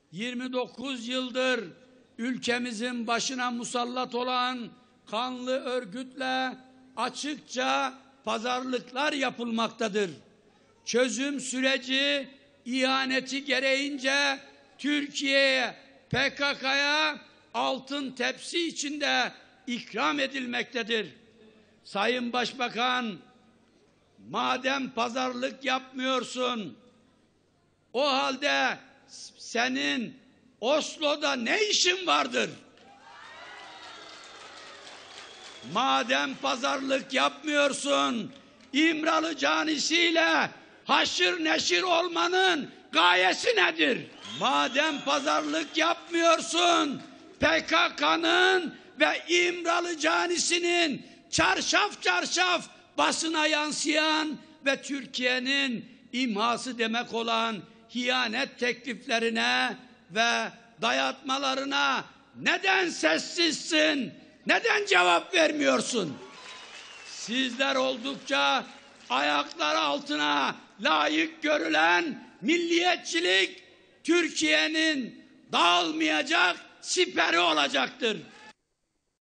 29 yıldır ülkemizin başına musallat olan kanlı örgütle açıkça pazarlıklar yapılmaktadır. Çözüm süreci ihaneti gereğince Türkiye'ye, PKK'ya altın tepsi içinde ikram edilmektedir. Sayın Başbakan, madem pazarlık yapmıyorsun, o halde senin Oslo'da ne işin vardır? Madem pazarlık yapmıyorsun, İmralı canisiyle haşır neşir olmanın gayesi nedir? Madem pazarlık yapmıyorsun, PKK'nın ve İmralı canisinin çarşaf çarşaf basına yansıyan ve Türkiye'nin imhası demek olan hiyanet tekliflerine ve dayatmalarına neden sessizsin? Neden cevap vermiyorsun? Sizler oldukça ayaklar altına layık görülen milliyetçilik Türkiye'nin dağılmayacak siperi olacaktır.